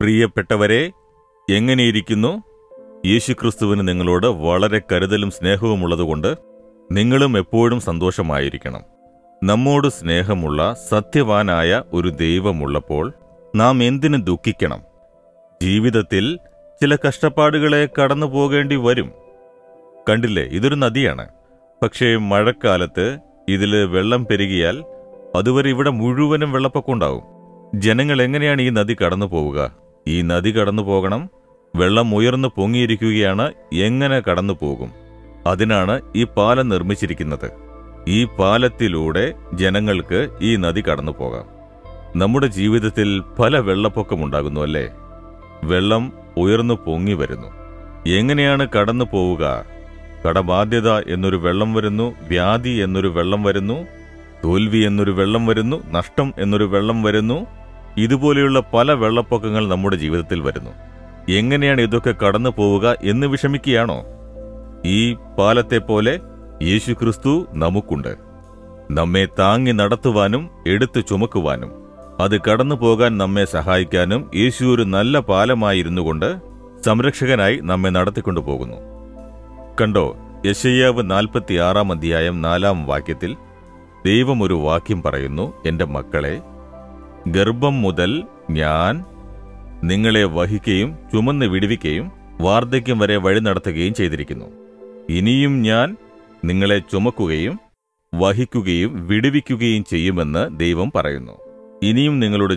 പ്രിയപ്പെട്ടവരെ, എങ്ങനെയിരിക്കുന്നു? യേശുക്രിസ്തുവിന് നിങ്ങളോട് വളരെ കരുതലും സ്നേഹവുമുള്ളതുകൊണ്ട് നിങ്ങളും എപ്പോഴും സന്തോഷമായിരിക്കണം. നമ്മോട് സ്നേഹമുള്ള സത്യവാനായ ഒരു ദൈവമുള്ളപ്പോൾ നാം എന്തിനു ദുഃഖിക്കണം? ജീവിതത്തിൽ ചില കഷ്ടപ്പാടുകളെ കടന്നു പോകേണ്ടി വരും. കണ്ടില്ലേ, ഇതൊരു നദിയാണ്. പക്ഷേ മഴക്കാലത്ത് ഇതിൽ വെള്ളം പെരുകിയാൽ അതുവരെ ഇവിടെ മുഴുവനും വെള്ളപ്പൊക്കമുണ്ടാവും. ജനങ്ങൾ എങ്ങനെയാണ് ഈ നദി കടന്നു പോവുക? ഈ നദി കടന്നു പോകണം. വെള്ളം ഉയർന്നു പൊങ്ങിയിരിക്കുകയാണ്. എങ്ങനെ കടന്നു പോകും? അതിനാണ് ഈ പാലം നിർമ്മിച്ചിരിക്കുന്നത്. ഈ പാലത്തിലൂടെ ജനങ്ങൾക്ക് ഈ നദി കടന്നു പോകാം. നമ്മുടെ ജീവിതത്തിൽ പല വെള്ളപ്പൊക്കമുണ്ടാകുന്നു അല്ലേ? വെള്ളം ഉയർന്നു പൊങ്ങി വരുന്നു. എങ്ങനെയാണ് കടന്നു പോവുക? കടബാധ്യത എന്നൊരു വെള്ളം വരുന്നു, വ്യാധി എന്നൊരു വെള്ളം വരുന്നു, തോൽവി എന്നൊരു വെള്ളം വരുന്നു, നഷ്ടം എന്നൊരു വെള്ളം വരുന്നു. ഇതുപോലെയുള്ള പല വെള്ളപ്പൊക്കങ്ങൾ നമ്മുടെ ജീവിതത്തിൽ വരുന്നു. എങ്ങനെയാണ് ഇതൊക്കെ കടന്നു പോവുക എന്ന് വിഷമിക്കുകയാണോ? ഈ പാലത്തെ പോലെ യേശുക്രിസ്തു നമുക്കുണ്ട്. നമ്മെ താങ്ങി നടത്തുവാനും എടുത്തു ചുമക്കുവാനും അത് കടന്നു പോകാൻ നമ്മെ സഹായിക്കാനും യേശു ഒരു നല്ല പാലമായിരുന്നു കൊണ്ട് സംരക്ഷകനായി നമ്മെ നടത്തിക്കൊണ്ടു പോകുന്നു. കണ്ടോ, യെശയ്യാവ് 46 അധ്യായം 4 വാക്യത്തിൽ ദൈവം ഒരു വാക്യം പറയുന്നു: എന്റെ മക്കളെ, ഗർഭം മുതൽ ഞാൻ നിങ്ങളെ വഹിക്കുകയും ചുമന്ന് വിടുവിക്കുകയും വാർദ്ധക്യം വരെ വഴി നടത്തുകയും ചെയ്തിരിക്കുന്നു. ഇനിയും ഞാൻ നിങ്ങളെ ചുമക്കുകയും വഹിക്കുകയും വിടുവിക്കുകയും ചെയ്യുമെന്ന് ദൈവം പറയുന്നു. ഇനിയും നിങ്ങളുടെ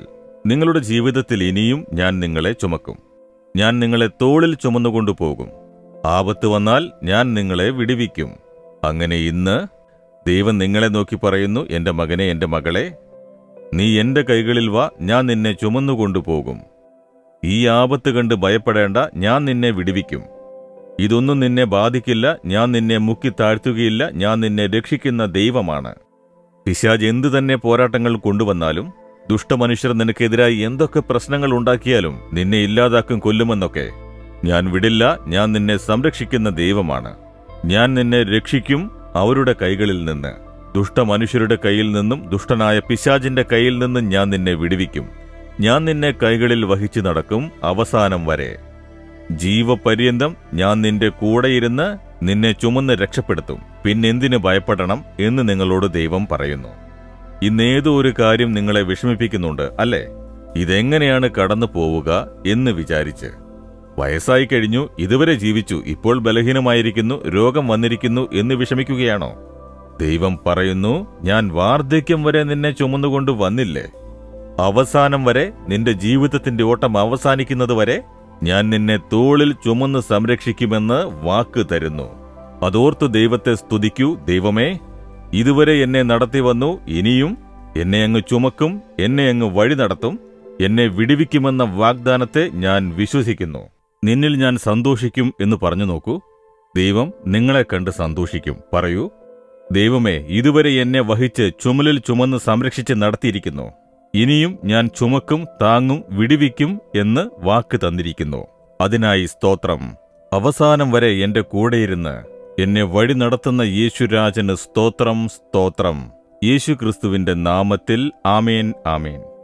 ജീവിതത്തിൽ ഇനിയും ഞാൻ നിങ്ങളെ ചുമക്കും. ഞാൻ നിങ്ങളെ തോളിൽ ചുമന്നുകൊണ്ടുപോകും. ആപത്ത് വന്നാൽ ഞാൻ നിങ്ങളെ വിടുവിക്കും. അങ്ങനെ ഇന്ന് ദൈവം നിങ്ങളെ നോക്കി പറയുന്നു: എന്റെ മകനെ, എന്റെ മകളെ, നീ എന്റെ കൈകളിൽ വാ, ഞാൻ നിന്നെ ചുമന്നുകൊണ്ടുപോകും. ഈ ആപത്ത് കണ്ട് ഭയപ്പെടേണ്ട, ഞാൻ നിന്നെ വിടുവിക്കും. ഇതൊന്നും നിന്നെ ബാധിക്കില്ല. ഞാൻ നിന്നെ മുക്കി താഴ്ത്തുകയില്ല. ഞാൻ നിന്നെ രക്ഷിക്കുന്ന ദൈവമാണ്. പിശാച് എന്തു തന്നെ പോരാട്ടങ്ങൾ കൊണ്ടുവന്നാലും, ദുഷ്ടമനുഷ്യർ നിനക്കെതിരായി എന്തൊക്കെ പ്രശ്നങ്ങൾ ഉണ്ടാക്കിയാലും, നിന്നെ ഇല്ലാതാക്കും, കൊല്ലുമെന്നൊക്കെ, ഞാൻ വിടില്ല. ഞാൻ നിന്നെ സംരക്ഷിക്കുന്ന ദൈവമാണ്. ഞാൻ നിന്നെ രക്ഷിക്കും അവരുടെ കൈകളിൽ നിന്ന്, ദുഷ്ടമനുഷ്യരുടെ കയ്യിൽ നിന്നും, ദുഷ്ടനായ പിശാചിന്റെ കയ്യിൽ നിന്നും ഞാൻ നിന്നെ വിടുവിക്കും. ഞാൻ നിന്നെ കൈകളിൽ വഹിച്ചു നടക്കും അവസാനം വരെ. ജീവപര്യന്തം ഞാൻ നിന്റെ കൂടെയിരുന്ന് നിന്നെ ചുമന്ന് രക്ഷപ്പെടുത്തും. പിന്നെന്തിനു ഭയപ്പെടണം എന്ന് നിങ്ങളോട് ദൈവം പറയുന്നു. ഇന്നേതോ ഒരു കാര്യം നിങ്ങളെ വിഷമിപ്പിക്കുന്നുണ്ട് അല്ലേ? ഇതെങ്ങനെയാണ് കടന്നു പോവുക എന്ന് വിചാരിച്ച്. വയസ്സായി കഴിഞ്ഞു, ഇതുവരെ ജീവിച്ചു, ഇപ്പോൾ ബലഹീനമായിരിക്കുന്നു, രോഗം വന്നിരിക്കുന്നു എന്ന് വിഷമിക്കുകയാണോ? ദൈവം പറയുന്നു: ഞാൻ വാർദ്ധക്യം വരെ നിന്നെ ചുമന്നുകൊണ്ട് വന്നില്ലേ? അവസാനം വരെ, നിന്റെ ജീവിതത്തിന്റെ ഓട്ടം അവസാനിക്കുന്നത് വരെ ഞാൻ നിന്നെ തോളിൽ ചുമന്ന് സംരക്ഷിക്കുമെന്ന് വാക്ക് തരുന്നു. അതോർത്ത് ദൈവത്തെ സ്തുതിക്കൂ. ദൈവമേ, ഇതുവരെ എന്നെ നടത്തി വന്നു, ഇനിയും എന്നെ അങ്ങ് ചുമക്കും, എന്നെ അങ്ങ് വഴി നടത്തും, എന്നെ വിടുവിക്കുമെന്ന വാഗ്ദാനത്തെ ഞാൻ വിശ്വസിക്കുന്നു. നിന്നിൽ ഞാൻ സന്തോഷിക്കും എന്ന് പറഞ്ഞു നോക്കൂ. ദൈവം നിങ്ങളെ കണ്ട് സന്തോഷിക്കും. പറയൂ: ദൈവമേ, ഇതുവരെ എന്നെ വഹിച്ച് ചുമലിൽ ചുമന്ന് സംരക്ഷിച്ച് നടത്തിയിരിക്കുന്നു. ഇനിയും ഞാൻ ചുമക്കും, താങ്ങും, വിടുവിക്കും എന്ന് വാക്ക് തന്നിരിക്കുന്നു. അതിനായി സ്തോത്രം. അവസാനം വരെ എന്റെ കൂടെയിരുന്ന് എന്നെ വഴി നടത്തുന്ന യേശുരാജന് സ്തോത്രം, സ്തോത്രം. യേശുക്രിസ്തുവിന്റെ നാമത്തിൽ ആമേൻ, ആമേൻ.